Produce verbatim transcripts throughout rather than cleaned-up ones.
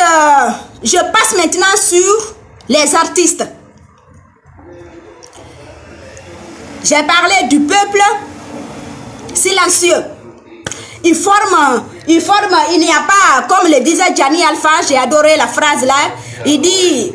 euh, je passe maintenant sur les artistes. J'ai parlé du peuple silencieux. Il forme, il forme, il n'y a pas, comme le disait Gianni Alpha, j'ai adoré la phrase là, il dit,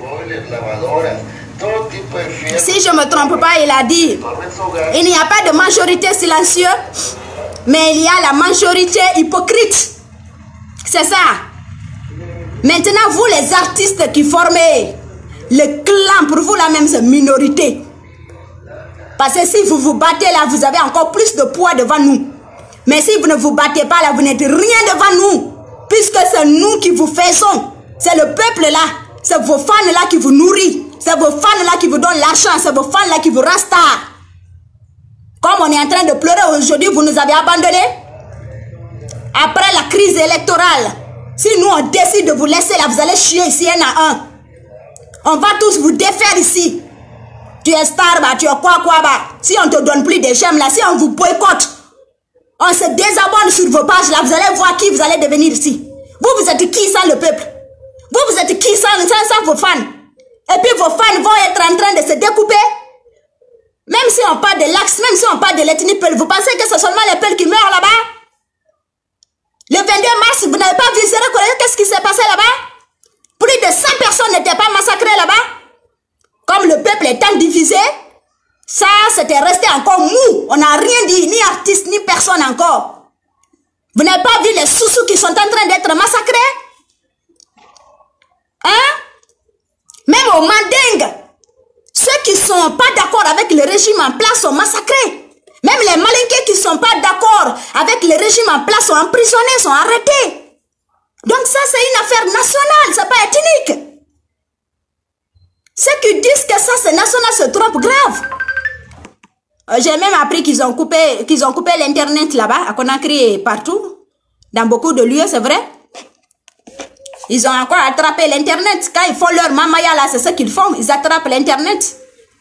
si je ne me trompe pas, il a dit, il n'y a pas de majorité silencieuse, mais il y a la majorité hypocrite. C'est ça. Maintenant, vous les artistes qui formez le clan, pour vous la même minorité. Parce que si vous vous battez là, vous avez encore plus de poids devant nous. Mais si vous ne vous battez pas là, vous n'êtes rien devant nous. Puisque c'est nous qui vous faisons. C'est le peuple là. C'est vos fans là qui vous nourrissent. C'est vos fans là qui vous donnent l'argent. C'est vos fans là qui vous rendent star. Comme on est en train de pleurer aujourd'hui, vous nous avez abandonnés. Après la crise électorale, si nous on décide de vous laisser là, vous allez chier ici un à un. On va tous vous défaire ici. Tu es star, bah, tu es quoi, quoi, bah. Si on ne te donne plus de j'aime là, si on vous boycotte, on se désabonne sur vos pages là, vous allez voir qui vous allez devenir ici. Vous, vous êtes qui sans le peuple? Vous, vous êtes qui sans, sans, sans vos fans? Et puis vos fans vont être en train de se découper. Même si on parle de l'axe, même si on parle de l'ethnie Peul, vous pensez que c'est seulement les Peuls qui meurent là-bas? Le vingt-deux mars, vous n'avez pas vu, qu'est-ce qui s'est passé là-bas? Plus de cent personnes n'étaient pas massacrées là-bas. Comme le peuple étant divisé, ça, c'était resté encore mou. On n'a rien dit, ni artiste, ni personne encore. Vous n'avez pas vu les sous-sous qui sont en train d'être massacrés? Hein? Même au Mandingue, ceux qui ne sont pas d'accord avec le régime en place sont massacrés. Même les Malinqués qui ne sont pas d'accord avec le régime en place sont emprisonnés, sont arrêtés. Donc ça, c'est une affaire nationale, ce n'est pas ethnique. Ceux qui disent que ça, c'est national, se trompent grave. Euh, J'ai même appris qu'ils ont coupé, qu'ils ont coupé l'internet là-bas, à Conakry et partout. Dans beaucoup de lieux, c'est vrai. Ils ont encore attrapé l'internet. Quand ils font leur mamaya là, c'est ce qu'ils font. Ils attrapent l'internet.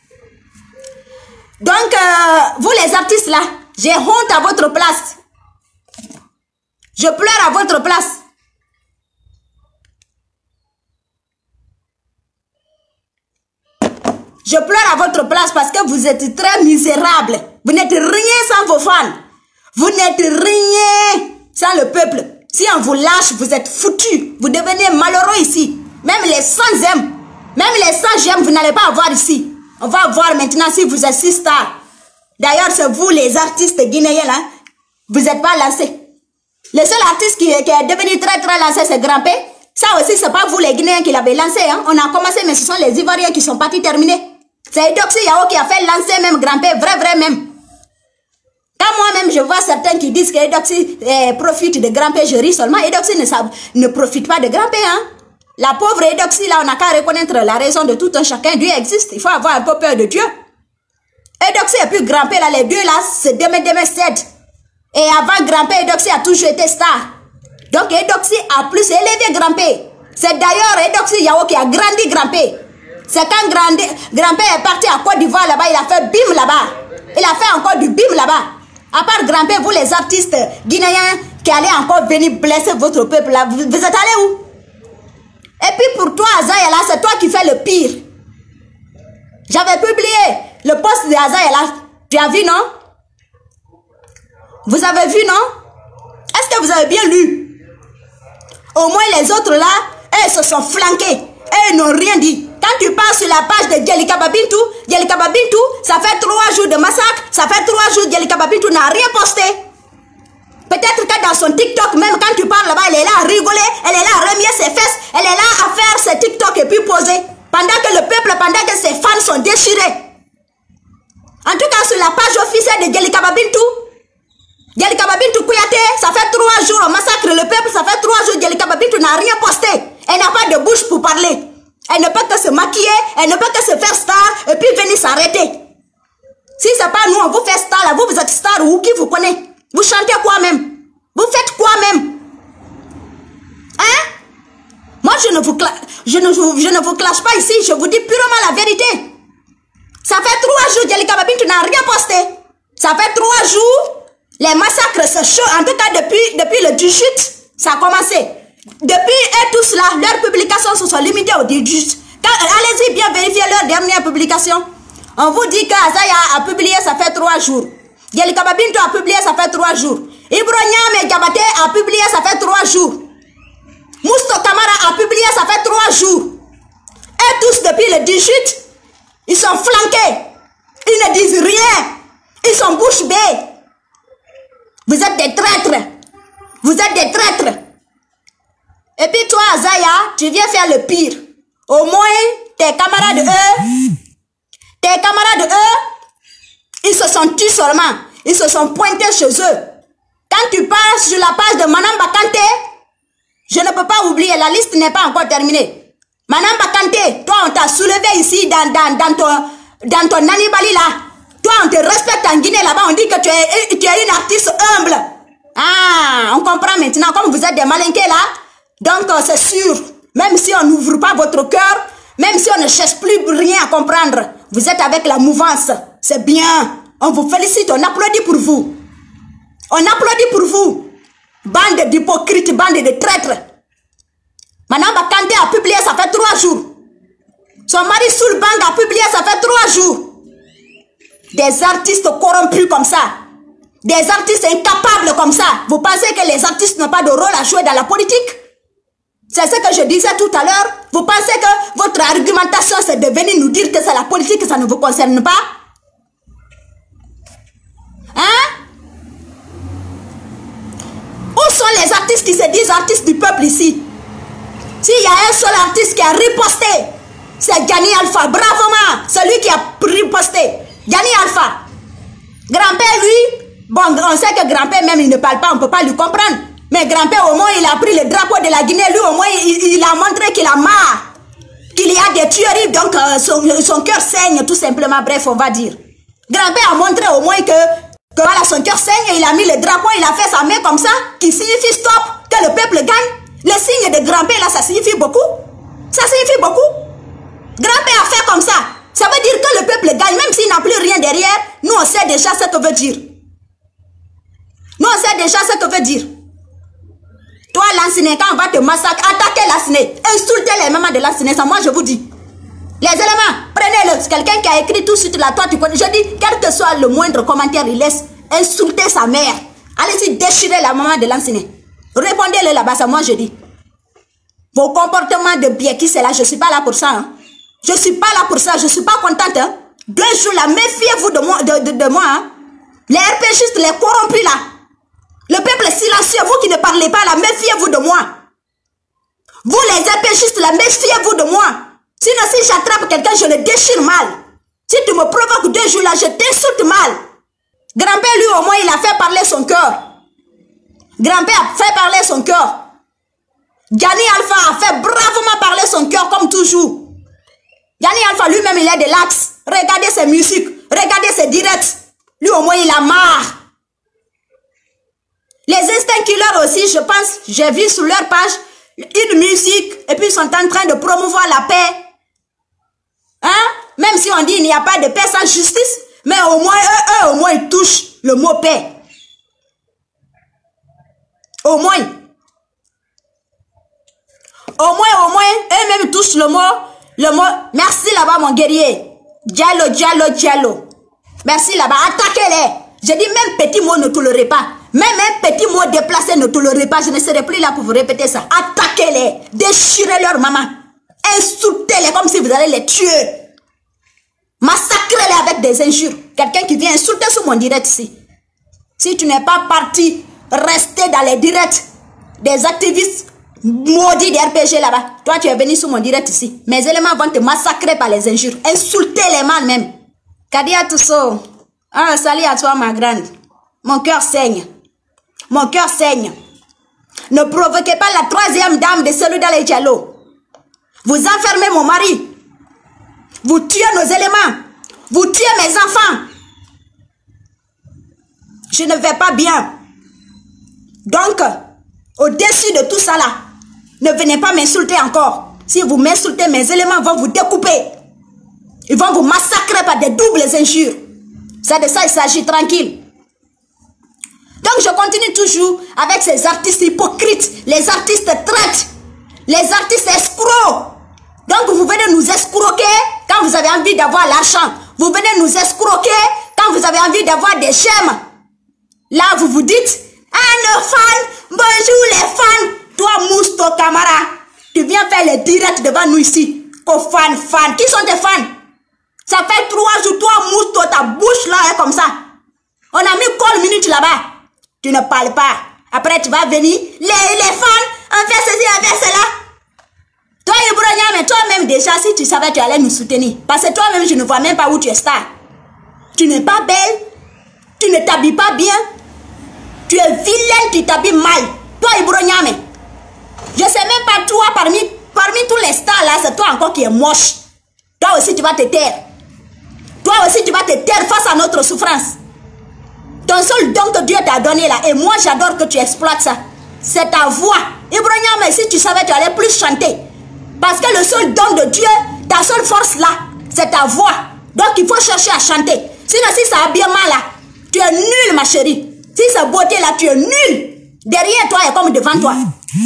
Donc, euh, vous les artistes là, j'ai honte à votre place. Je pleure à votre place. Je pleure à votre place parce que vous êtes très misérables. Vous n'êtes rien sans vos fans. Vous n'êtes rien sans le peuple. Si on vous lâche, vous êtes foutus. Vous devenez malheureux ici. Même les sans j'aime, même les sans j'aime, vous n'allez pas avoir ici. On va voir maintenant si vous êtes si star. D'ailleurs, c'est vous les artistes guinéens là. Vous n'êtes pas lancés. Le seul artiste qui, qui est devenu très très lancé, c'est Grampé. Ça aussi, c'est pas vous les Guinéens qui l'avez lancé. Hein. On a commencé, mais ce sont les Ivoiriens qui sont partis terminer. C'est Edoxy Yao qui a fait lancer même Grampé, vrai, vrai même. Quand moi-même, je vois certains qui disent que Edoxy eh, profite de Grampé, je ris seulement. Edoxy ne, ne profite pas de Grampé. Hein. La pauvre Edoxy, là, on n'a qu'à reconnaître la raison de tout un chacun. Dieu existe, il faut avoir un peu peur de Dieu. Edoxy et puis Grampé, là, les deux, là, c'est demain, demain, sept. Et avant Grampé, Edoxy a toujours été star. Donc Edoxy a plus élevé Grampé. C'est d'ailleurs Edoxy Yao qui a grandi Grampé. C'est quand Grampé est parti à Côte d'Ivoire là-bas, il a fait bim là-bas. Il a fait encore du bim là-bas. À part Grampé, vous les artistes guinéens qui allez encore venir blesser votre peuple là, vous, vous êtes allés où? Et puis pour toi, Azayela, c'est toi qui fais le pire. J'avais publié le post de Azayela. Tu as vu, non? Vous avez vu, non? Est-ce que vous avez bien lu? Au moins les autres là, elles se sont flanquées. Elles n'ont rien dit. Quand tu pars sur la page de Djelika Babintou, Djelika Babintou, ça fait trois jours de massacre, ça fait trois jours que Djelika Babintou n'a rien posté. Peut-être que dans son TikTok, même quand tu parles là-bas, elle est là à rigoler, elle est là à remuer ses fesses, elle est là à faire ses TikTok et puis poser. Pendant que le peuple, pendant que ses fans sont déchirés. En tout cas, sur la page officielle de Djelika Babintou, Djelika Babintou Kouyaté, ça fait trois jours on massacre le peuple, ça fait trois jours Djelika Babintou n'a rien posté. Elle n'a pas de bouche pour parler. Elle ne peut que se maquiller, elle ne peut que se faire star et puis venir s'arrêter. Si c'est pas nous, on vous fait star là, vous vous êtes star ou qui vous connaît? Vous chantez quoi même? Vous faites quoi même? Hein? Moi je ne vous je ne vous, je ne vous clash pas ici, je vous dis purement la vérité. Ça fait trois jours Djelika Babintou n'a rien posté. Ça fait trois jours. Les massacres, c'est chaud. En tout cas, depuis, depuis le dix-huit, ça a commencé. Depuis et tout cela, leurs publications se sont limitées au dix-huit. Allez-y bien vérifier leur dernière publication. On vous dit qu'Azaya a publié, ça fait trois jours. Yelika Babinto a publié, ça fait trois jours. Ibronya Gabate a publié, ça fait trois jours. Mousto Kamara a publié, ça fait trois jours. Et tous depuis le dix-huit, ils sont flanqués. Ils ne disent rien. Ils sont bouche bée. Vous êtes des traîtres. Vous êtes des traîtres. Et puis toi, Azaya, tu viens faire le pire. Au moins, tes camarades, eux, tes camarades, eux, ils se sont tus seulement. Ils se sont pointés chez eux. Quand tu passes sur la page de Madame Bakante, je ne peux pas oublier, la liste n'est pas encore terminée. Madame Bakante, toi, on t'a soulevé ici dans, dans, dans ton, dans ton Nanibali là. Toi, on te respecte en Guinée là-bas, on dit que tu es, tu es une artiste humble. Ah, on comprend maintenant, comme vous êtes des malinqués là. Donc, c'est sûr, même si on n'ouvre pas votre cœur, même si on ne cherche plus rien à comprendre, vous êtes avec la mouvance. C'est bien. On vous félicite, on applaudit pour vous. On applaudit pour vous. Bande d'hypocrites, bande de traîtres. Madame Bakante a publié, ça fait trois jours. Son mari Soulbang a publié, ça fait trois jours. Des artistes corrompus comme ça. Des artistes incapables comme ça. Vous pensez que les artistes n'ont pas de rôle à jouer dans la politique? C'est ce que je disais tout à l'heure. Vous pensez que votre argumentation, c'est de venir nous dire que c'est la politique, que ça ne vous concerne pas? Hein? Où sont les artistes qui se disent artistes du peuple ici? S'il y a un seul artiste qui a riposté, c'est Gani Alpha. Bravement, celui qui a riposté. Gani Alpha. Grand-père, lui, bon, on sait que grand-père même, il ne parle pas, on ne peut pas lui comprendre. Mais grand-père, au moins, il a pris le drapeau de la Guinée. Lui, au moins, il, il a montré qu'il a marre. Qu'il y a des tueries, donc euh, son, son cœur saigne, tout simplement. Bref, on va dire. Grand-père a montré au moins que, que voilà, son cœur saigne et il a mis le drapeau, il a fait sa main comme ça, qui signifie stop, que le peuple gagne. Le signe de grand-père, là, ça signifie beaucoup. Ça signifie beaucoup. Grand-père a fait comme ça. Ça veut dire que le peuple gagne, même s'il n'a plus rien derrière. Nous, on sait déjà ce que veut dire. Nous, on sait déjà ce que veut dire. Toi, Lanciné, quand on va te massacrer, attaquez Lanciné, insultez les mamans de Lanciné, ça moi je vous dis. Les éléments, prenez-le. C'est quelqu'un qui a écrit tout de suite là, toi tu connais. Je dis, quel que soit le moindre commentaire, il laisse insulter sa mère. Allez-y, déchirez la maman de Lanciné. Répondez-le là-bas, ça moi je dis. Vos comportements de Bieki, c'est là, je ne suis pas là pour ça. Hein. Je ne suis pas là pour ça, je ne suis pas contente. Hein. Deux jours là, méfiez-vous de moi. De, de, de moi hein. Les RPGistes, les corrompus là. Le peuple silencieux, vous qui ne parlez pas là, méfiez-vous de moi. Vous les épéchistes là, méfiez-vous de moi. Sinon, si j'attrape quelqu'un, je le déchire mal. Si tu me provoques deux jours là, je t'insulte mal. Grand-père, lui, au moins, il a fait parler son cœur. Grand-père a fait parler son cœur. Gani Alpha a fait bravement parler son cœur, comme toujours. Gani Alpha, lui-même, il est de l'axe. Regardez ses musiques, regardez ses directs. Lui, au moins, il a marre. Les Instinct Killers aussi, je pense, j'ai vu sur leur page une musique et puis ils sont en train de promouvoir la paix. Hein? Même si on dit il n'y a pas de paix sans justice, mais au moins, eux, eux, au moins, ils touchent le mot paix. Au moins. Au moins, au moins, eux-mêmes touchent le mot, le mot, merci là-bas mon guerrier. Diallo, diallo, diallo. Merci là-bas, attaquez-les. Je dis même petit mot ne tolérerait pas. Même un petit mot déplacé ne tolérerait pas. Je ne serai plus là pour vous répéter ça. Attaquez-les. Déchirez leur maman. Insultez-les comme si vous allez les tuer. Massacrez-les avec des injures. Quelqu'un qui vient insulter sur mon direct ici. Si tu n'es pas parti rester dans les directs des activistes maudits des R P G là-bas, toi tu es venu sur mon direct ici. Mes éléments vont te massacrer par les injures. Insultez-les mal même. Kadia Tousso. Ah, salut à toi ma grande. Mon cœur saigne. Mon cœur saigne. Ne provoquez pas la troisième dame de celui dans les Diallo. Vous enfermez mon mari. Vous tuez nos éléments. Vous tuez mes enfants. Je ne vais pas bien. Donc, au-dessus de tout ça là, ne venez pas m'insulter encore. Si vous m'insultez, mes éléments vont vous découper. Ils vont vous massacrer par des doubles injures. C'est de ça il s'agit, tranquille. Donc je continue toujours avec ces artistes hypocrites, les artistes traites, les artistes escrocs. Donc vous venez nous escroquer quand vous avez envie d'avoir l'argent. Vous venez nous escroquer quand vous avez envie d'avoir des gemmes. Là vous vous dites, ah nos fans, bonjour les fans. Toi Mousto Camara, tu viens faire les directs devant nous ici. Oh fans, fans, qui sont tes fans? Ça fait trois jours, toi Mousto, ta bouche là est comme ça. On a mis combien de minutes là-bas? Tu ne parles pas. Après tu vas venir, les, les fans, on fait ceci, on fait cela. Toi Ibronia, mais toi-même déjà, si tu savais, tu allais nous soutenir. Parce que toi-même, je ne vois même pas où tu es star. Tu n'es pas belle, tu ne t'habilles pas bien, tu es vilaine, tu t'habilles mal. Toi Ibronia, mais je sais même pas, toi, parmi, parmi tous les stars là, c'est toi encore qui est moche. Toi aussi, tu vas te taire. Toi aussi, tu vas te taire face à notre souffrance. Ton seul don que Dieu t'a donné là, et moi j'adore que tu exploites ça, c'est ta voix. Ibronia, mais si tu savais, tu allais plus chanter. Parce que le seul don de Dieu, ta seule force là, c'est ta voix. Donc il faut chercher à chanter. Sinon, si ça a bien mal là, tu es nul ma chérie. Si ça beauté là, tu es nul. Derrière toi est comme devant toi.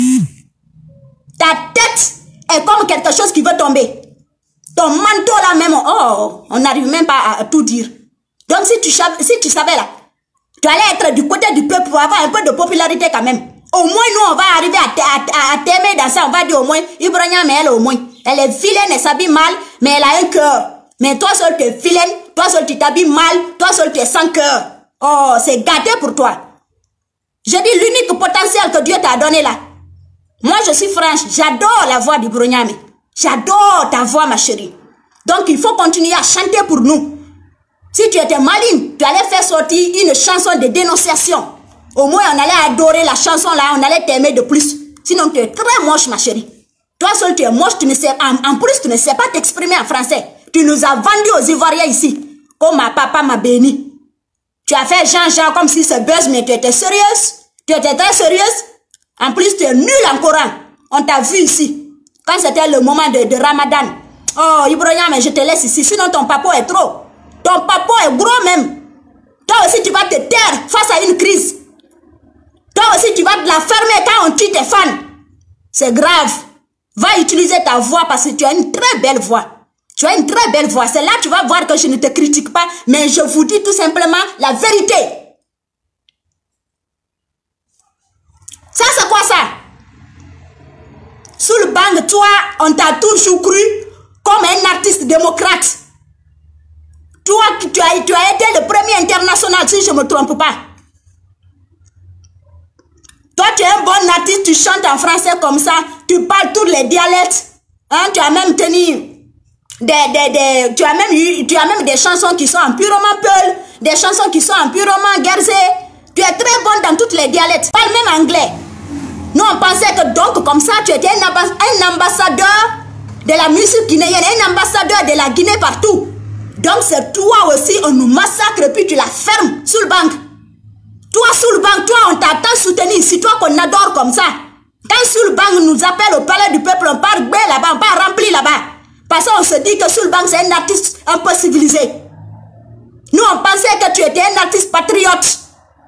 Ta tête est comme quelque chose qui veut tomber. Ton manteau là même, oh, on n'arrive même pas à, à tout dire. Donc si tu, si tu savais là, tu allais être du côté du peuple pour avoir un peu de popularité quand même. Au moins nous on va arriver à, à, à t'aimer dans ça, on va dire au moins, Ibronia mais elle au moins. Elle est vilaine, elle s'habille mal, mais elle a un cœur. Mais toi seul tu es vilaine, toi seul tu t'habilles mal, toi seul tu es sans cœur. Oh, c'est gâté pour toi. Je dis l'unique potentiel que Dieu t'a donné là. Moi je suis franche, j'adore la voix d'Ibronia. J'adore ta voix ma chérie. Donc il faut continuer à chanter pour nous. Si tu étais maligne, tu allais faire sortir une chanson de dénonciation. Au moins on allait adorer la chanson là, on allait t'aimer de plus. Sinon tu es très moche ma chérie. Toi seul tu es moche, tu ne sais, en, en plus tu ne sais pas t'exprimer en français. Tu nous as vendu aux Ivoiriens ici. Comme ma papa m'a béni. Tu as fait Jean-Jean comme si c'est buzz, mais tu étais sérieuse. Tu étais très sérieuse. En plus tu es nulle en Coran. On t'a vu ici. Quand c'était le moment de, de Ramadan. Oh Ibronia, mais je te laisse ici. Sinon ton papa est trop. Ton papa est gros même. Toi aussi tu vas te taire face à une crise. Toi aussi tu vas te la fermer quand on tue tes fans. C'est grave. Va utiliser ta voix parce que tu as une très belle voix. Tu as une très belle voix. C'est là que tu vas voir que je ne te critique pas. Mais je vous dis tout simplement la vérité. Ça c'est quoi ça? Sous le banc, toi, on t'a toujours cru comme un artiste démocrate. Toi, tu as, tu as été le premier international, si je ne me trompe pas. Toi, tu es un bon artiste, tu chantes en français comme ça, tu parles tous les dialectes. Hein, tu as même tenu des, des, des, tu as même eu, tu as même des chansons qui sont en purement peul, des chansons qui sont en purement guerzé. Tu es très bon dans tous les dialectes. Parle même anglais. Nous, on pensait que donc, comme ça, tu étais un, ambas un ambassadeur de la musique guinéenne, un ambassadeur de la Guinée partout. Donc, c'est toi aussi, on nous massacre, puis tu la fermes sous le banc. Toi, sous le banc, toi, on t'attend soutenir. C'est toi qu'on adore comme ça. Quand sous le banc nous appelle au palais du peuple, on part bien là-bas, on part rempli là-bas. Parce qu'on se dit que sous le banc, c'est un artiste un peu civilisé. Nous, on pensait que tu étais un artiste patriote.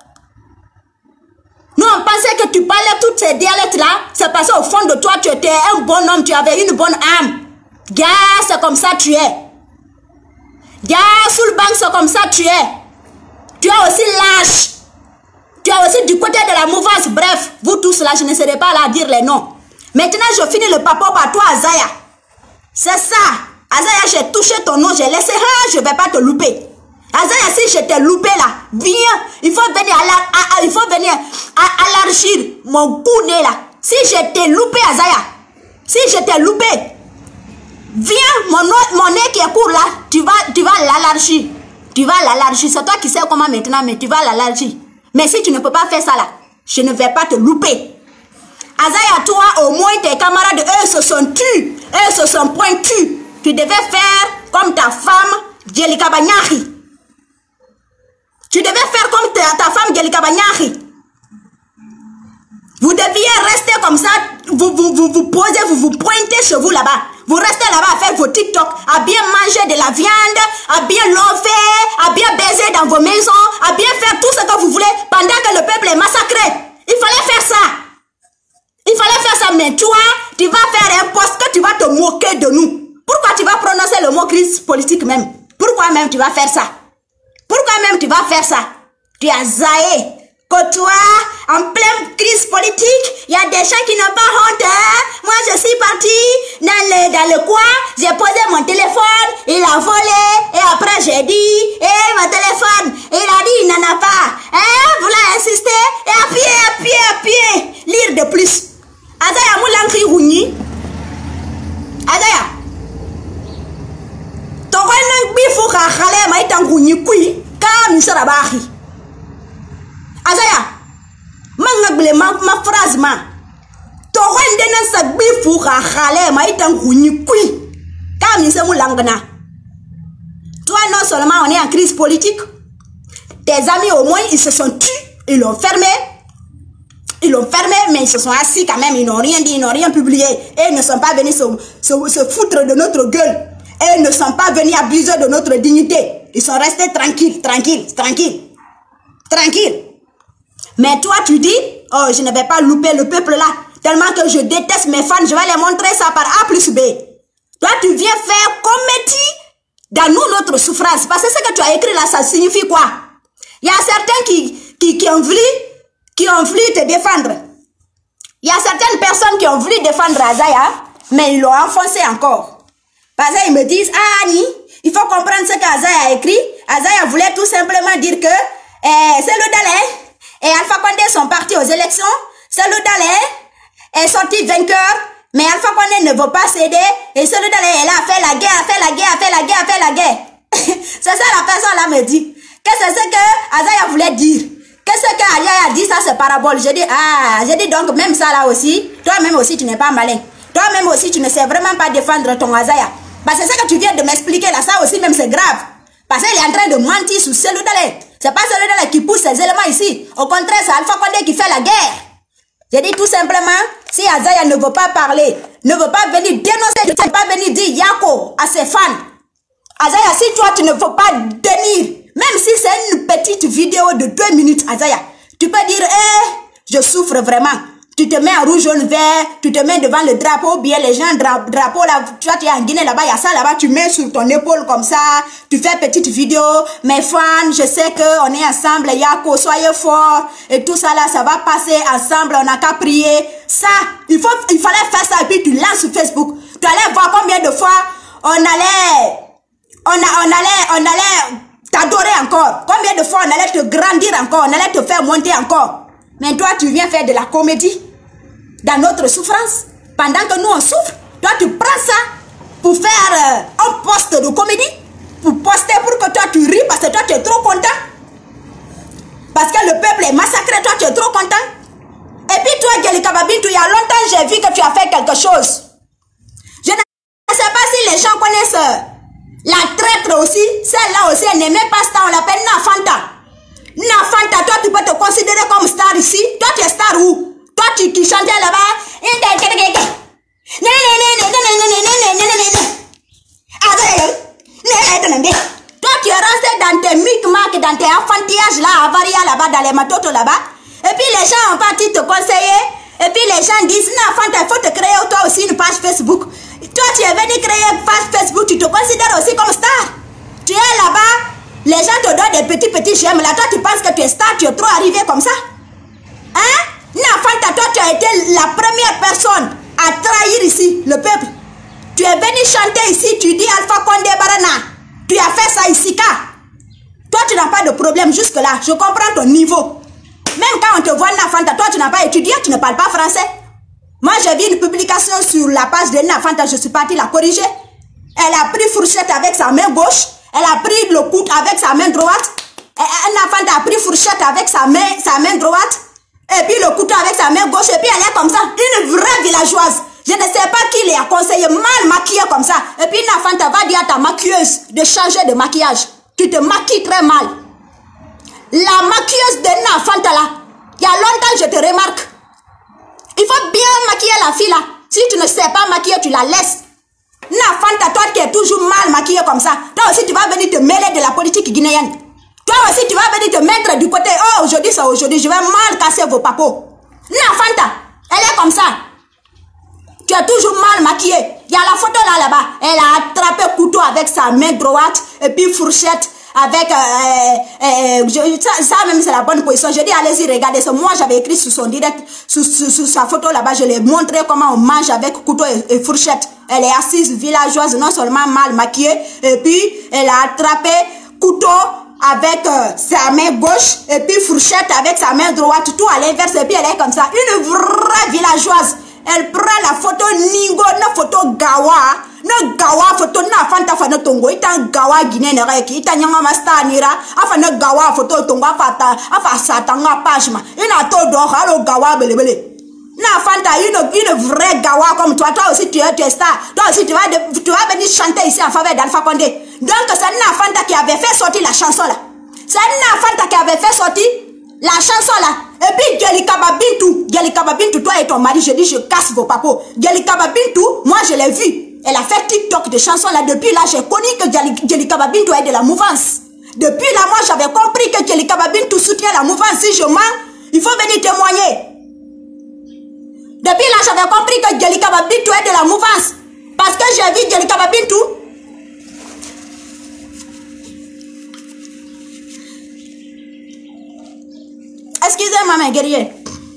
Nous, on pensait que tu parlais toutes ces dialectes-là. C'est parce qu'au fond de toi, tu étais un bon homme, tu avais une bonne âme. Gars, c'est comme ça tu es. Gars, sous le banc, c'est comme ça tu es. Tu es aussi lâche. Tu es aussi du côté de la mouvance. Bref, vous tous là, je ne serai pas là à dire les noms. Maintenant, je finis le papo par toi, Azaya. C'est ça. Azaya, j'ai touché ton nom, j'ai laissé. Ah, je ne vais pas te louper. Azaya, si je t'ai loupé là, viens, il faut venir à la, à, à, il faut venir à, à l'argir mon coup nez là. Si je t'ai loupé, Azaya, si je t'ai loupé, viens, mon, mon nez qui est court là, tu vas, tu vas l'alargir. Tu vas l'alargir. C'est toi qui sais comment maintenant, mais tu vas l'alargir. Mais si tu ne peux pas faire ça là, je ne vais pas te louper. Azaya, toi, au moins tes camarades, eux se sont tus, eux se sont pointus. Tu devais faire comme ta femme, Djelika Banyari. Tu devais faire comme ta, ta femme Djelika Banyari. Vous deviez rester comme ça, vous vous, vous, vous posez, vous vous pointez chez vous là-bas. Vous restez là-bas à faire vos TikTok, à bien manger de la viande, à bien l'offrir, à bien baiser dans vos maisons, à bien faire tout ce que vous voulez, pendant que le peuple mais toi, tu vas faire un poste que tu vas te moquer de nous. Pourquoi tu vas prononcer le mot crise politique même? Pourquoi même tu vas faire ça? Pourquoi même tu vas faire ça? Tu as zaé. Que toi, en pleine crise politique, il y a des gens qui n'ont pas honte. Hein? Moi, je suis partie dans le, dans le coin, j'ai posé mon téléphone, il a volé, et après j'ai dit, eh, mon téléphone, il a dit, il n'en a pas. Hein? Vous l'avez insisté, et appuyez, appuyez, appuyez. Lire de plus. Azaya Moulankri Rouni. Azaya. Toko nang bifo ka khale mai tang Rouni kui, ka misara bahi. Azaya, mangable ma ma phrase ma. To wende nan sa bifu ka khale ma itan kunyi kui. Ka mi se mulangana. Toi non seulement on est en crise politique, tes amis au moins ils se sont tus, ils l'ont fermé. Ils l'ont fermé, mais ils se sont assis quand même, ils n'ont rien dit, ils n'ont rien publié. Et ils ne sont pas venus se, se, se foutre de notre gueule. Et ils ne sont pas venus abuser de notre dignité. Ils sont restés tranquilles, tranquilles, tranquilles. Tranquilles. Mais toi, tu dis, oh, je ne vais pas louper le peuple là. Tellement que je déteste mes fans, je vais les montrer ça par A plus B. Toi, tu viens faire comédie dans nous, notre souffrance. Parce que ce que tu as écrit là, ça signifie quoi? Il y a certains qui, qui, qui ont voulu, qui ont voulu te défendre. Il y a certaines personnes qui ont voulu défendre Azaya, mais ils l'ont enfoncé encore. Parce qu'ils me disent, ah, Annie, il faut comprendre ce qu'Azaya a écrit. Azaya voulait tout simplement dire que eh, c'est le Dalai. Et Alpha Condé sont partis aux élections. Selou Dalai est sorti vainqueur. Mais Alpha Condé ne veut pas céder. Et Selou Dalai est là, a fait la guerre, a fait la guerre, a fait la guerre, a fait la guerre. C'est ça la personne là me dit. Qu'est-ce que c'est que Azaya voulait dire? Qu'est-ce que Azaya a dit? Ça c'est parabole. Je dis, ah, je dis donc même ça là aussi. Toi-même aussi tu n'es pas malin. Toi-même aussi tu ne sais vraiment pas défendre ton Azaya. Parce que c'est ce que tu viens de m'expliquer là. Ça aussi même c'est grave. Parce qu'il est en train de mentir sur Selou Dalai. C'est pas Selou Dalai qui pousse ces éléments ici. Au contraire, c'est Alpha Condé qui fait la guerre. J'ai dit tout simplement, si Azaya ne veut pas parler, ne veut pas venir dénoncer, ne veut pas venir dire Yako à ses fans. Azaya, si toi tu ne veux pas tenir, même si c'est une petite vidéo de deux minutes, Azaya, tu peux dire, eh, je souffre vraiment. Tu te mets en rouge, jaune, vert, tu te mets devant le drapeau, bien les gens, dra drapeau là, tu vois, tu es en Guinée là-bas, il y a ça là-bas, tu mets sur ton épaule comme ça, tu fais petite vidéo, mes fans, je sais qu'on est ensemble, Yako, soyez forts, et tout ça là, ça va passer ensemble, on n'a qu'à prier. Ça, il, faut, il fallait faire ça, et puis tu lances sur Facebook. Tu allais voir combien de fois on allait, on, a, on allait, on allait t'adorer encore, combien de fois on allait te grandir encore, on allait te faire monter encore. Mais toi, tu viens faire de la comédie dans notre souffrance. Pendant que nous, on souffre, toi, tu prends ça pour faire euh, un poste de comédie, pour poster pour que toi, tu ris parce que toi, tu es trop content. Parce que le peuple est massacré, toi, tu es trop content. Et puis toi, Djelika Babintou, il y a longtemps, j'ai vu que tu as fait quelque chose. Je ne sais pas si les gens connaissent la traître aussi. Celle-là aussi, elle n'aimait pas ça, on l'appelle Nafanta. Nafanta, toi tu peux te considérer comme star ici. Toi tu es star où? Toi tu qui chantais là-bas. Toi tu es resté dans tes micmacs, dans tes enfantillages là, à Varia là-bas, dans les matotos là-bas. Et puis les gens ont parti te conseiller. Et puis les gens disent, Nafanta, il faut te créer toi aussi une page Facebook. Toi tu es venu créer une page Facebook, tu te considères aussi comme star. Tu es là-bas. Les gens te donnent des petits petits j'aime. Là, toi, tu penses que tu es star, tu es trop arrivé comme ça. Hein? Nafanta, toi, tu as été la première personne à trahir ici le peuple. Tu es venu chanter ici, tu dis Alpha Condé Barana. Tu as fait ça ici, car. Toi, tu n'as pas de problème jusque-là. Je comprends ton niveau. Même quand on te voit Nafanta, toi, tu n'as pas étudié, tu ne parles pas français. Moi, j'ai vu une publication sur la page de Nafanta, je suis partie la corriger. Elle a pris fourchette avec sa main gauche. Elle a pris le coude avec sa main droite. Nafanta a pris fourchette avec sa main, sa main droite. Et puis le couteau avec sa main gauche. Et puis elle est comme ça. Une vraie villageoise. Je ne sais pas qui lui a conseillé mal maquillée comme ça. Et puis Nafanta va dire à ta maquilleuse de changer de maquillage. Tu te maquilles très mal. La maquilleuse de Nafanta là. Il y a longtemps je te remarque. Il faut bien maquiller la fille là. Si tu ne sais pas maquiller, tu la laisses. Nafanta, toi qui es toujours mal maquillé comme ça, toi aussi tu vas venir te mêler de la politique guinéenne. Toi aussi tu vas venir te mettre du côté, oh aujourd'hui c'est aujourd'hui, je vais mal casser vos papos. Nafanta, elle est comme ça. Tu es toujours mal maquillée. Il y a la photo là, là-bas. Elle a attrapé couteau avec sa main droite et puis fourchette avec... Euh, euh, je, ça, ça même, c'est la bonne position. Je dis, allez-y, regardez ça. Moi, j'avais écrit sur son direct, sur, sur, sur sa photo là-bas. Je l'ai montré comment on mange avec couteau et, et fourchette. Elle est assise, villageoise, non seulement mal maquillée. Et puis, elle a attrapé couteau avec euh, sa main gauche et puis fourchette avec sa main droite. Tout à l'inverse. Et puis, elle est comme ça. Une vraie villageoise. Elle prend la photo Ningo, la photo Gawa, na Gawa photo na fanta fa na Tongo, ita Gawa Guinée na reki, ita nyanga masta nira, afa na Gawa photo Tongo afata, afa satanga pajma, ina to do halo Gawa bele bele. Na fanta une une vraie Gawa comme toi, toi aussi tu es tu es star, toi aussi tu vas de, tu vas venir chanter ici en faveur d'Alpha Condé. Donc c'est na fanta qui avait fait sortir la chanson là. C'est na fanta qui avait fait sortir la chanson là. Et puis Djelika Babintou, Djelika Babintou, toi et ton mari, je dis je casse vos papos. Djelika Babintou, moi je l'ai vu. Elle a fait TikTok de chansons là. Depuis là, j'ai connu que Djelika Babintou est de la mouvance. Depuis là, moi j'avais compris que Djelika Babintou soutient la mouvance. Si je mens, il faut venir témoigner. Depuis là, j'avais compris que Djelika Babintou est de la mouvance. Parce que j'ai vu Djelika Babintou. Excusez-moi, mes guerriers.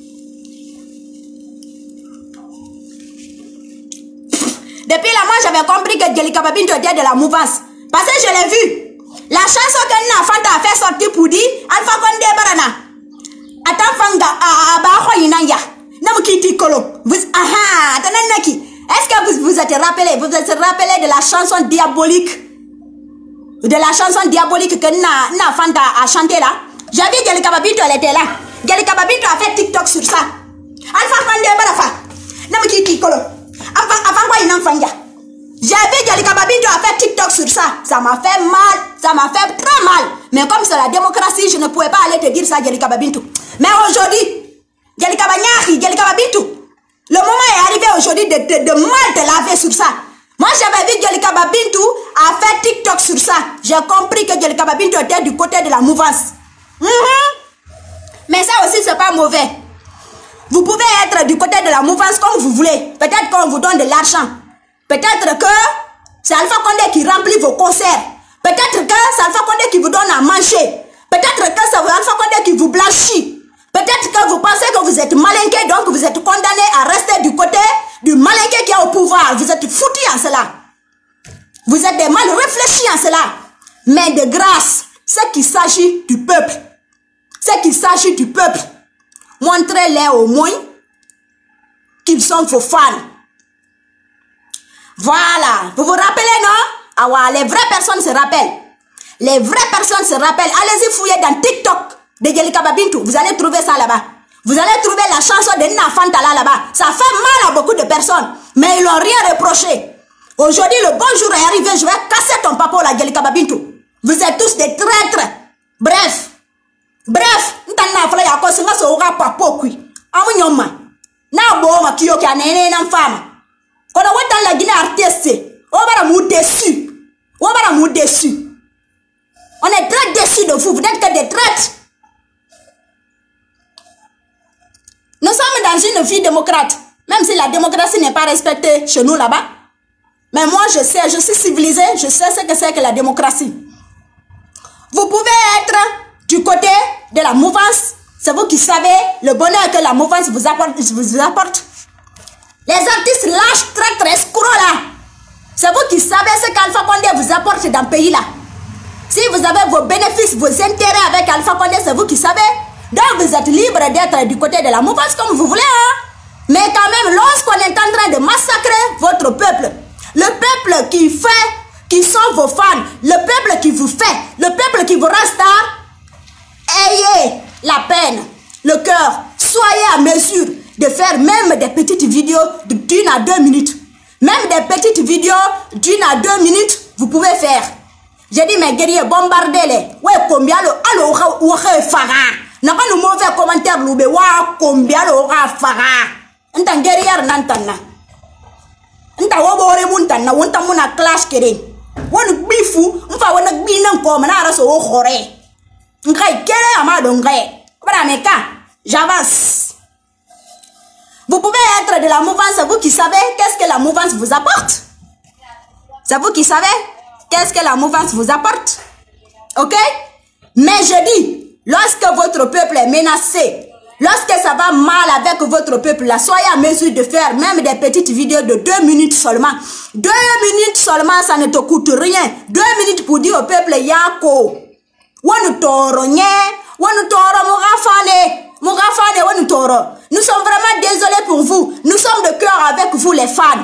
Depuis là, moi, j'avais compris que Djelika Babintou était de la mouvance. Parce que je l'ai vu. La chanson que Nafanta a fait sortir pour dire Alpha Condé Barana. Attends, Fanga, Abaho Inaya. Namukiti Kolo. Vous, aha, Tananaki. Est-ce que vous vous êtes rappelé, vous vous êtes rappelé de la chanson diabolique? De la chanson diabolique que Nafanta a chanté là? J'ai vu Djelika Babintou, elle était là. Djelika Babintou a fait TikTok sur ça. Alpha Condé Barafa. Namukiti Kolo. Avant quoi il n'en fait. J'ai vu Djelika Babintou a fait TikTok sur ça. Ça m'a fait mal. Ça m'a fait très mal. Mais comme c'est la démocratie, je ne pouvais pas aller te dire ça, Djelika Babintou. Mais aujourd'hui, Djelika Banyaki, Djelika Babintou, le moment est arrivé aujourd'hui de, de, de mal te laver sur ça. Moi, j'avais vu Djelika Babintou a fait TikTok sur ça. J'ai compris que Djelika Babintou était du côté de la mouvance. Mm-hmm. Mais ça aussi, c'est pas mauvais. Vous pouvez être du côté de la mouvance comme vous voulez. Peut-être qu'on vous donne de l'argent. Peut-être que c'est Alpha Condé qui remplit vos concerts. Peut-être que c'est Alpha Condé qui vous donne à manger. Peut-être que c'est Alpha Condé qui vous blanchit. Peut-être que vous pensez que vous êtes malinqué, donc vous êtes condamné à rester du côté du malinqué qui est au pouvoir. Vous êtes foutus en cela. Vous êtes des mal réfléchis en cela. Mais de grâce, ce qu'il s'agit du peuple, ce qu'il s'agit du peuple, montrez-les au moins qu'ils sont vos fans. Voilà. Vous vous rappelez, non? Ah ouais, les vraies personnes se rappellent. Les vraies personnes se rappellent. Allez-y fouiller dans TikTok de Djelika Babintou. Vous allez trouver ça là-bas. Vous allez trouver la chanson de Nafanta là-bas. Ça fait mal à beaucoup de personnes. Mais ils n'ont rien reproché. Aujourd'hui, le bon jour est arrivé. Je vais casser ton papa là, Djelika Babintou. Vous êtes tous des traîtres. Bref. Bref. Ntana fala ya ko singa so ga papo kui. Amu nyoma. Na bo ma kiyo kya nene na fama. Kono wata la Guinée artiste. On va nous déçu. On va nous déçu. On est très déçus de vous. Vous n'êtes que des traîtres. Nous sommes dans une vie démocrate. Même si la démocratie n'est pas respectée chez nous là-bas. Mais moi, je sais, je suis civilisé. Je sais ce que c'est que la démocratie. Vous pouvez être du côté de la mouvance. C'est vous qui savez le bonheur que la mouvance vous apporte. Vous apporte. Les artistes lâches, traîtres, escrocs là. C'est vous qui savez ce qu'Alpha Condé vous apporte dans le pays là. Si vous avez vos bénéfices, vos intérêts avec Alpha Condé, c'est vous qui savez. Donc vous êtes libre d'être du côté de la mouvance comme vous voulez. Hein? Mais quand même, lorsqu'on est en train de massacrer votre peuple, le peuple qui fait, qui sont vos fans, le peuple qui vous fait, le peuple qui vous reste à, ayez la peine, le cœur, soyez à mesure de faire même des petites vidéos d'une à deux minutes. Même des petites vidéos d'une à deux minutes, vous pouvez faire. J'ai dit, mes guerriers, bombardez-les. Ouais, combien le allo ou fara. N'a pas de mauvais commentaires, loubé, wa combien le fara. N'ta guerrier n'entana. N'ta wabore muntana, wonta muna clash kere. Won bifu, n'fa wona binan ko mana raso o khore. N'kai kere amado n'kai. Voilà mes cas, j'avance. Vous pouvez être de la mouvance, c'est vous qui savez qu'est-ce que la mouvance vous apporte. C'est vous qui savez qu'est-ce que la mouvance vous apporte. Ok? Mais je dis, lorsque votre peuple est menacé, lorsque ça va mal avec votre peuple, là, soyez en mesure de faire même des petites vidéos de deux minutes seulement. Deux minutes seulement, ça ne te coûte rien. Deux minutes pour dire au peuple, Yako. Wanu toro nye, wanu toro mourafane, mourafane wanu toro. Nous sommes vraiment désolés pour vous. Nous sommes de cœur avec vous les fans.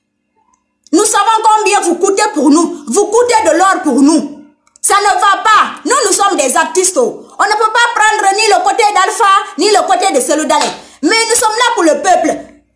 Nous savons combien vous coûtez pour nous. Vous coûtez de l'or pour nous. Ça ne va pas. Nous, nous sommes des artistes. On ne peut pas prendre ni le côté d'Alpha, ni le côté de Selou Dalein. Mais nous sommes là pour le peuple.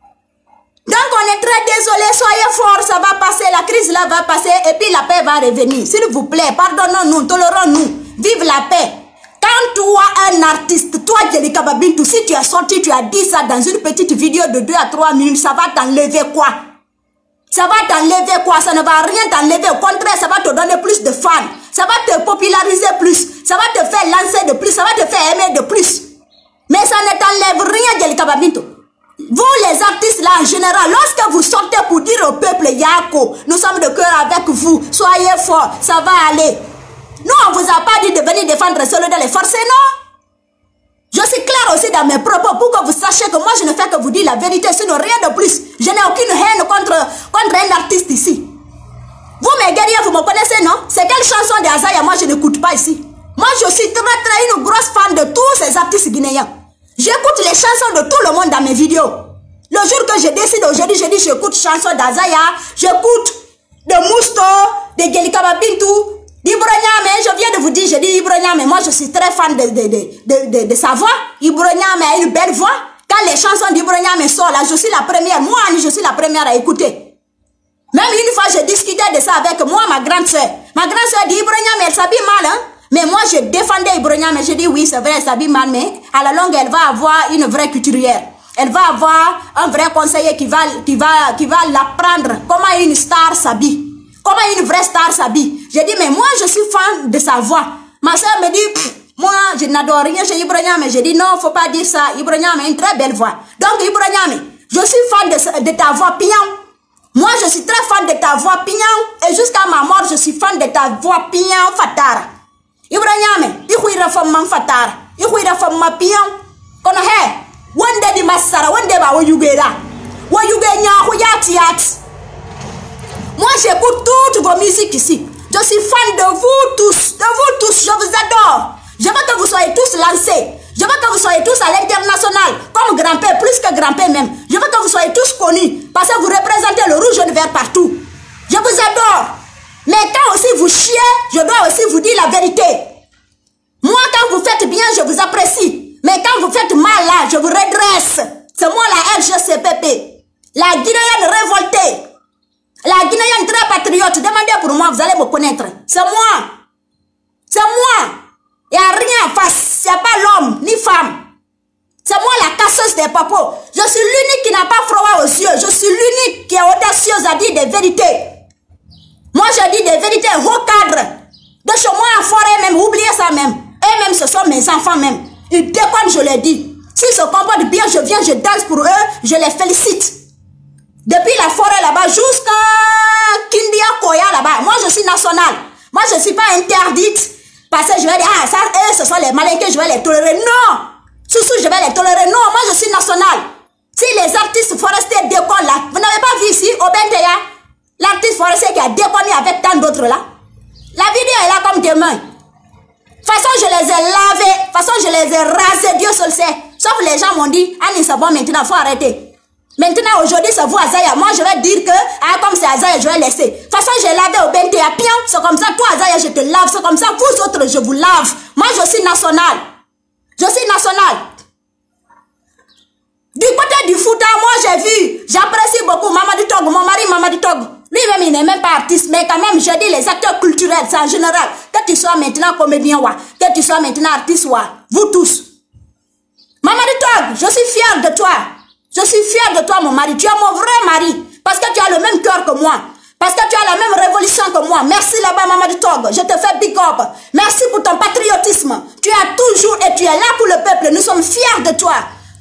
Donc on est très désolé. Soyez forts, ça va passer. La crise là va passer et puis la paix va revenir. S'il vous plaît, pardonnons-nous, tolérons-nous. Vive la paix. Quand toi, un artiste, toi, Djelika Babintou, si tu as sorti, tu as dit ça dans une petite vidéo de deux à trois minutes, ça va t'enlever quoi? Ça va t'enlever quoi? Ça ne va rien t'enlever. Au contraire, ça va te donner plus de fans. Ça va te populariser plus. Ça va te faire lancer de plus. Ça va te faire aimer de plus. Mais ça ne t'enlève rien, Djelika Babintou. Vous, les artistes là, en général, lorsque vous sortez pour dire au peuple, Yako, nous sommes de cœur avec vous. Soyez forts, ça va aller. Nous, on ne vous a pas dit de venir défendre Selou Dalein, forcez, non? Je suis claire aussi dans mes propos pour que vous sachiez que moi, je ne fais que vous dire la vérité, sinon rien de plus. Je n'ai aucune haine contre, contre un artiste ici. Vous, mes guerriers, vous me connaissez, non? C'est quelle chanson de Azaya, moi, je n'écoute pas ici. Moi, je suis très, très une grosse fan de tous ces artistes guinéens. J'écoute les chansons de tout le monde dans mes vidéos. Le jour que je décide aujourd'hui, je dis j'écoute chansons d'Azaya, j'écoute de Mousto, de Djelika Babintou, d'Ibro Niamé. Je viens de vous dire, je dis Ibro Niamé, moi je suis très fan de, de, de, de, de, de sa voix. Ibro Niamé a une belle voix. Quand les chansons d'Ibro Niamé sortent là, je suis la première, moi je suis la première à écouter. Même une fois, je discutais de ça avec moi, ma grande soeur. Ma grande soeur dit Ibro Niamé, elle s'habille mal, hein. Mais moi, je défendais Ibro Niamé. Je dis oui, c'est vrai, elle s'habille mal, mais à la longue, elle va avoir une vraie couturière. Elle va avoir un vrai conseiller qui va, qui va, qui va l'apprendre comment une star s'habille. Comment une vraie star s'habille. J'ai dit, mais moi, je suis fan de sa voix. Ma soeur me dit, moi, je n'adore rien chez Ibro Niamé. J'ai dit, non, faut pas dire ça. Ibro Niamé a une très belle voix. Donc, Ibro Niamé, je suis fan de, de ta voix pignon. Moi, je suis très fan de ta voix pignon. Et jusqu'à ma mort, je suis fan de ta voix pignon fatara. Ibro Niamé, il y a femme fatara. Il y a femme pignon. Kono he, wande di masara, wande ba woyugera. Woyugenya, woyati yati. Moi, j'écoute toutes vos musiques ici. Je suis fan de vous tous. De vous tous. Je vous adore. Je veux que vous soyez tous lancés. Je veux que vous soyez tous à l'international. Comme grand-père, plus que grand-père même. Je veux que vous soyez tous connus. Parce que vous représentez le rouge et le vert partout. Je vous adore. Mais quand aussi vous chiez, je dois aussi vous dire la vérité. Moi, quand vous faites bien, je vous apprécie. Mais quand vous faites mal là, je vous redresse. C'est moi la L G C P P. La Guinéenne révoltée. La Guinéenne très patriote, demandez pour moi, vous allez me connaître. C'est moi. C'est moi. Il n'y a rien en face. Il n'y a pas l'homme, ni femme. C'est moi la casseuse des papos. Je suis l'unique qui n'a pas froid aux yeux. Je suis l'unique qui est audacieuse à dire des vérités. Moi, je dis des vérités haut cadre. De chez moi en forêt même, oubliez ça même. Et même, ce sont mes enfants même. Ils déconnent, je les dis. S'ils se comportent bien, je viens, je danse pour eux, je les félicite. Depuis la forêt là-bas jusqu'à Kindia Koya là-bas. Moi, je suis nationale. Moi, je ne suis pas interdite. Parce que je vais dire, ah, ça, eux, ce sont les malinqués, je vais les tolérer. Non! Soussou, je vais les tolérer. Non, moi, je suis nationale. Si les artistes forestiers déconnent là, vous n'avez pas vu ici, au Benteya, l'artiste forestier qui a déconné avec tant d'autres là. La vidéo est là comme demain. De toute façon, je les ai lavés. De toute façon, je les ai rasés. Dieu seul sait. Sauf les gens m'ont dit, Annie, c'est bon, maintenant, il faut arrêter. Maintenant, aujourd'hui, c'est vous, Azaya. Moi, je vais dire que, ah, comme c'est Azaya, je vais laisser. De toute façon, j'ai lavé au Benteya. Pion, c'est comme ça. Toi, Azaya, je te lave. C'est comme ça. Vous autres, je vous lave. Moi, je suis nationale. Je suis nationale. Du côté du Fouta, moi, j'ai vu. J'apprécie beaucoup Mamadou Togo. Mon mari, Mamadou Togo. Lui-même, il n'est même pas artiste. Mais quand même, je dis les acteurs culturels, c'est en général. Que tu sois maintenant comédien, wa. Que tu sois maintenant artiste, wa. Vous tous. Mamadou Togo, je suis fière de toi. Je suis fière de toi, mon mari. Tu es mon vrai mari. Parce que tu as le même cœur que moi. Parce que tu as la même révolution que moi. Merci là-bas, Mamadou Togo. Je te fais big up. Merci pour ton patriotisme. Tu as toujours et tu es là pour le peuple. Nous sommes fiers de toi. Quand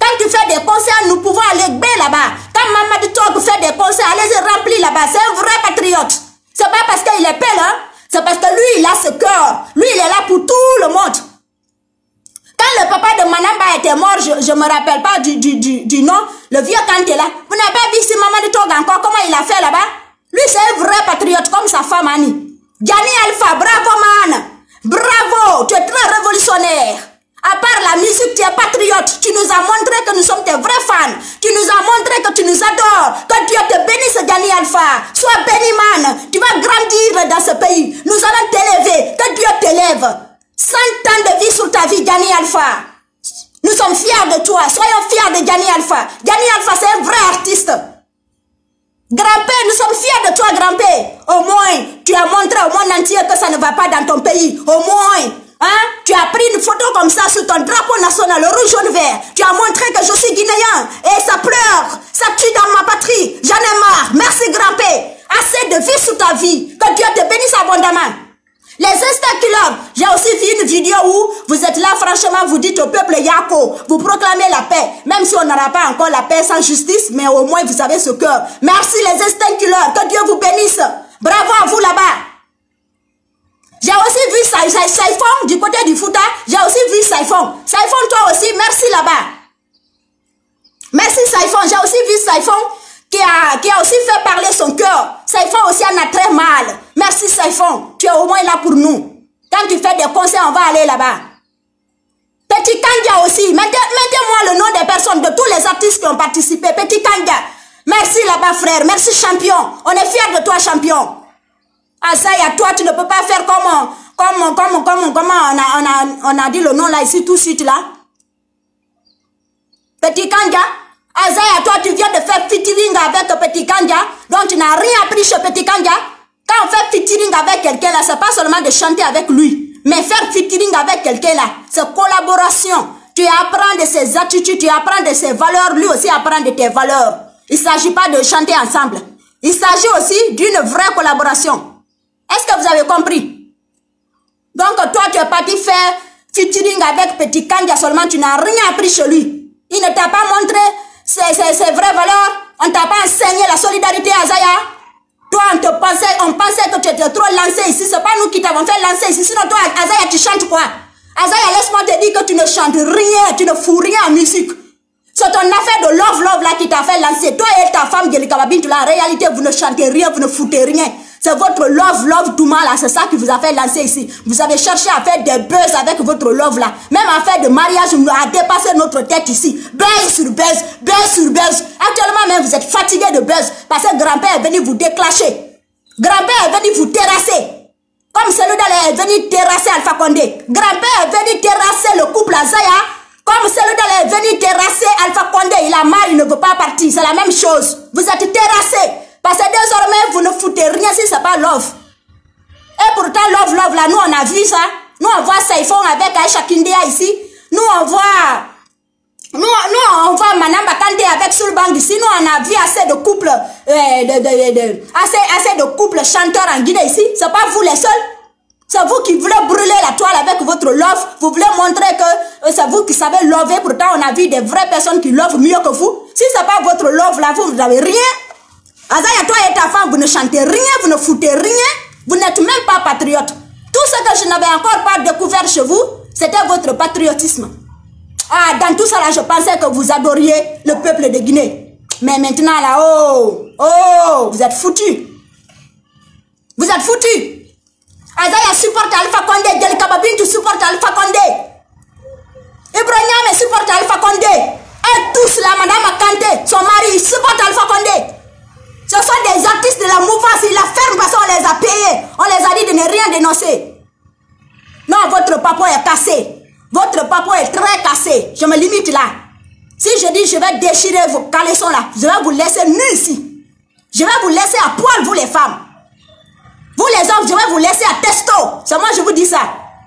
Quand tu fais des concerts, nous pouvons aller bien là-bas. Quand Mamadou Tog fait des concerts, allez-y remplir là-bas. C'est un vrai patriote. C'est pas parce qu'il est pelle, hein. C'est parce que lui, il a ce cœur. Lui, il est là pour tout le monde. Quand le papa de Manamba était mort, je ne me rappelle pas du, du, du, du nom, le vieux Kanté là. Vous n'avez pas vu si Mamadou Tog encore, comment il a fait là-bas? Lui, c'est un vrai patriote comme sa femme Annie. Gianni Alpha, bravo man. Bravo, tu es très révolutionnaire. À part la musique, tu es patriote. Tu nous as montré que nous sommes tes vrais fans. Tu nous as montré que tu nous adores. Que Dieu te bénisse, Gianni Alpha. Sois béni, man. Tu vas grandir dans ce pays. Nous allons t'élever. Que Dieu t'élève. Cent ans de vie sur ta vie, Gianni Alpha. Nous sommes fiers de toi. Soyons fiers de Gianni Alpha. Gianni Alpha, c'est un vrai artiste. Grand-père, nous sommes fiers de toi, grand-père. Au moins, tu as montré au monde entier que ça ne va pas dans ton pays. Au moins. Hein? Tu as pris une photo comme ça sur ton drapeau national, le rouge, jaune, vert. Tu as montré que je suis guinéen. Et ça pleure. Ça tue dans ma patrie. J'en ai marre. Merci, grand-père. Assez de vie sur ta vie. Que Dieu te bénisse abondamment. Les Insta-Clubs, j'ai aussi vu une vidéo où vous êtes là, franchement, vous dites au peuple Yako, vous proclamez la paix. Même si on n'aura pas encore la paix sans justice, mais au moins vous avez ce cœur. Merci les Insta-Clubs. Que Dieu vous bénisse. Bravo à vous là-bas. J'ai aussi vu Saifon du côté du Fouta. J'ai aussi vu Saifon. Saifon, toi aussi, merci là-bas. Merci Saifon. J'ai aussi vu Saifon qui a, qui a aussi fait parler son cœur. Saifon aussi en a très mal. Merci Saifon. Tu es au moins là pour nous. Quand tu fais des concerts, on va aller là-bas. Petit Kandia aussi. Mettez-moi le nom des personnes, de tous les artistes qui ont participé. Petit Kandia. Merci là-bas, frère. Merci, champion. On est fiers de toi, champion. Ah ça y a toi, tu ne peux pas faire comme, comme, comme, comme, comment on a, on a, on a dit le nom là, ici, tout de suite là. Petit Kandia. Ah ça y a toi, tu viens de faire featuring avec Petit Kandia. Donc tu n'as rien appris chez Petit Kandia. Quand on fait featuring avec quelqu'un là, c'est pas seulement de chanter avec lui. Mais faire featuring avec quelqu'un là, c'est collaboration. Tu apprends de ses attitudes, tu apprends de ses valeurs, lui aussi apprend de tes valeurs. Il ne s'agit pas de chanter ensemble. Il s'agit aussi d'une vraie collaboration. Est-ce que vous avez compris? Donc toi, tu es parti faire featuring avec Petit Kandia seulement, tu n'as rien appris chez lui. Il ne t'a pas montré ses, ses, ses vraies valeurs. On ne t'a pas enseigné la solidarité à Zaya. Toi, on te pensait, on pensait que tu étais trop lancé ici. C'est pas nous qui t'avons fait lancer ici. Sinon, toi, Azaya, tu chantes quoi? Azaya, laisse-moi te dire que tu ne chantes rien. Tu ne fous rien en musique. C'est ton affaire de love, love là qui t'a fait lancer. Toi et ta femme, Gelika Babintou, en réalité, vous ne chantez rien, vous ne foutez rien. C'est votre love, love, tout mal là. C'est ça qui vous a fait lancer ici. Vous avez cherché à faire des buzz avec votre love là. Même en fait de mariage, nous a dépassé notre tête ici. Buzz sur buzz, buzz sur buzz. Actuellement même, vous êtes fatigué de buzz. Parce que grand-père est venu vous déclencher. Grand-père est venu vous terrasser. Comme celui-là est venu terrasser Alpha Condé. Grand-père est venu terrasser le couple Azaya. Comme celui-là est venu terrasser Alpha Condé. Il a mal, il ne veut pas partir. C'est la même chose. Vous êtes terrassé. Parce que désormais, vous ne foutez rien si ce n'est pas love. Et pourtant, love, love, là, nous, on a vu ça. Nous, on voit Saifon avec Aïcha Kindia ici. Nous, on voit... Nous, nous on voit Manamba Kandé avec Sulbang ici. Nous, on a vu assez de couples... Euh, de, de, de, de, assez, assez de couples chanteurs en Guinée ici. Ce n'est pas vous les seuls. C'est vous qui voulez brûler la toile avec votre love. Vous voulez montrer que euh, c'est vous qui savez lover. Pourtant, on a vu des vraies personnes qui lovent mieux que vous. Si ce n'est pas votre love, là, vous, vous n'avez rien. Azaya, toi et ta femme, vous ne chantez rien, vous ne foutez rien, vous n'êtes même pas patriote. Tout ce que je n'avais encore pas découvert chez vous, c'était votre patriotisme. Ah, dans tout ça là, je pensais que vous adoriez le peuple de Guinée. Mais maintenant là, oh, oh, vous êtes foutus. Vous êtes foutus. Azaya supporte Alpha Condé, Gelika Babintou supporte Alpha Condé. Ibrahim supporte Alpha Condé. Et tous là, Madame Kanté, son mari, supporte Alpha Condé. Ce sont des artistes de la mouvance, ils la ferment parce qu'on les a payés. On les a dit de ne rien dénoncer. Non, votre papa est cassé. Votre papa est très cassé. Je me limite là. Si je dis je vais déchirer vos caleçons là, je vais vous laisser nus ici. Je vais vous laisser à poil, vous les femmes. Vous les hommes, je vais vous laisser à testo. C'est moi je vous dis ça.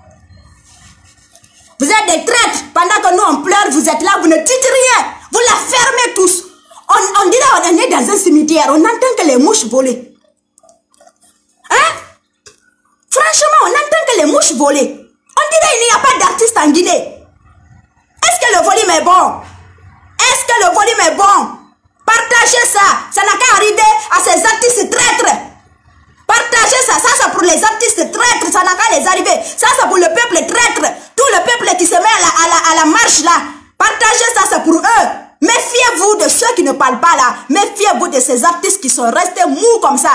Vous êtes des traîtres. Pendant que nous on pleure, vous êtes là, vous ne dites rien. Vous la fermez tous. On, on dirait qu'on est dans un cimetière, on entend que les mouches volent. Hein? Franchement, on entend que les mouches volent. On dirait qu'il n'y a pas d'artiste en Guinée. Est-ce que le volume est bon? que le volume est bon. Partagez ça. Ça n'a qu'à arriver à ces artistes traîtres. Partagez ça. Ça, c'est pour les artistes traîtres. Ça n'a qu'à les arriver. Ça, c'est pour le peuple traître. Tout le peuple qui se met à la, à la, à la marche là. Partagez ça, c'est pour eux. Méfiez-vous de ceux qui ne parlent pas là. Méfiez-vous de ces artistes qui sont restés mous comme ça.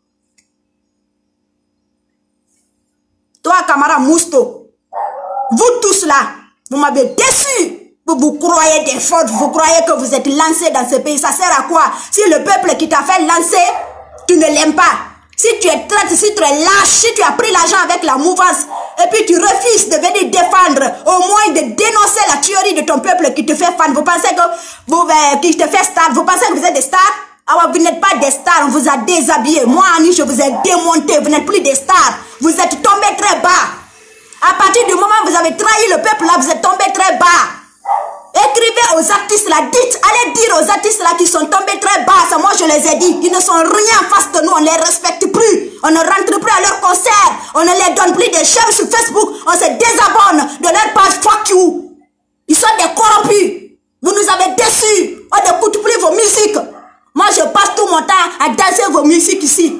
Toi, Camara Mousto, vous tous là, vous m'avez déçu. Vous vous croyez des fautes, vous croyez que vous êtes lancé dans ce pays. Ça sert à quoi? Si le peuple qui t'a fait lancer, tu ne l'aimes pas. Si tu es traite, si tu es lâche, si tu as pris l'argent avec la mouvance, et puis tu refuses de venir défendre, au moins de dénoncer la tuerie de ton peuple qui te fait fan. Vous pensez que vous, euh, qui te fait star, vous pensez que vous êtes des stars? Ah ouais, vous n'êtes pas des stars, on vous a déshabillé. Moi, Annie, je vous ai démonté, vous n'êtes plus des stars. Vous êtes tombés très bas. À partir du moment où vous avez trahi le peuple là, vous êtes tombés très bas. Écrivez aux artistes là, dites, allez dire aux artistes là qui sont tombés très bas, ça moi je les ai dit, ils ne sont rien en face de nous, on ne les respecte plus, on ne rentre plus à leur concert, on ne les donne plus des j'aime sur Facebook, on se désabonne de leur page fuck you. Ils sont des corrompus, vous nous avez déçus, on n'écoute plus vos musiques. Moi je passe tout mon temps à danser vos musiques ici,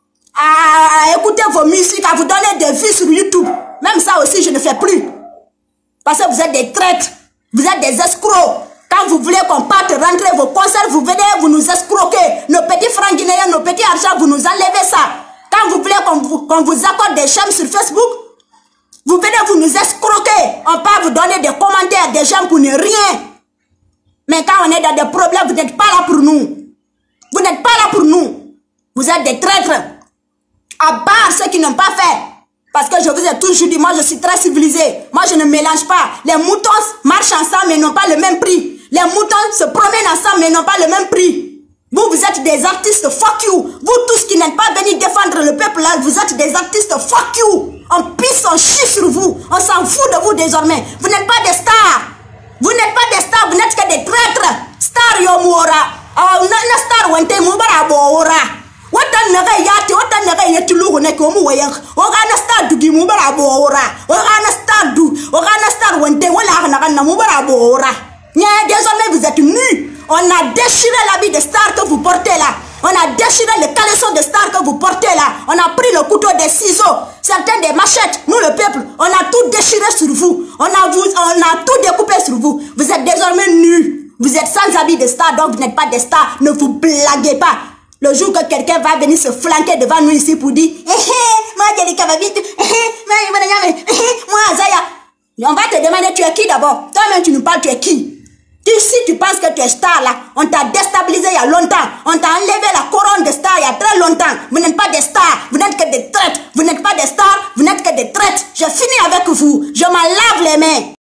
à écouter vos musiques, à vous donner des vues sur YouTube. Même ça aussi je ne fais plus, parce que vous êtes des traîtres. Vous êtes des escrocs. Quand vous voulez qu'on parte rentrer vos concerts, vous venez, vous nous escroquez. Nos petits francs guinéens, nos petits argents, vous nous enlevez ça. Quand vous voulez qu'on vous, qu'on vous accorde des j'aime sur Facebook, vous venez, vous nous escroquez. On peut vous donner des commentaires, des j'aime pour ne rien. Mais quand on est dans des problèmes, vous n'êtes pas là pour nous. Vous n'êtes pas là pour nous. Vous êtes des traîtres. À part ceux qui n'ont pas fait. Parce que je vous ai toujours dit, moi je suis très civilisé. Moi je ne mélange pas. Les moutons marchent ensemble mais n'ont pas le même prix. Les moutons se promènent ensemble mais n'ont pas le même prix. Vous, vous êtes des artistes, fuck you. Vous tous qui n'êtes pas venus défendre le peuple là, vous êtes des artistes, fuck you. On pisse, on chie sur vous. On s'en fout de vous désormais. Vous n'êtes pas des stars. Vous n'êtes pas des stars, vous n'êtes que des traîtres. Star yo moura. Oh, na star wente moubara boora. Watan naga yati, watan naga yati lugu neko mu wayak. Ogana star du gimu bara boora. Ogana star du, ogana star wente wala naga namu bara boora. Nya désormais vous êtes nus. On a déchiré l'habit de star que vous portez là. On a déchiré les caleçons de star que vous portez là. On a pris le couteau des ciseaux, certains des machettes. Nous le peuple, on a tout déchiré sur vous. On a vous, on a tout découpé sur vous. Vous êtes désormais nus. Vous êtes sans habit de star, donc vous n'êtes pas des stars. Ne vous blaguez pas. Le jour que quelqu'un va venir se flanquer devant nous ici pour dire eh eh, moi Jelika va vite, eh eh, moi Zaya. On va te demander tu es qui d'abord. Toi-même tu nous parles, tu es qui? Tu, si tu penses que tu es star là, on t'a déstabilisé il y a longtemps. On t'a enlevé la couronne de star il y a très longtemps. Vous n'êtes pas des stars, vous n'êtes que des traites. Vous n'êtes pas des stars, vous n'êtes que des traites. Je finis avec vous. Je m'en lave les mains.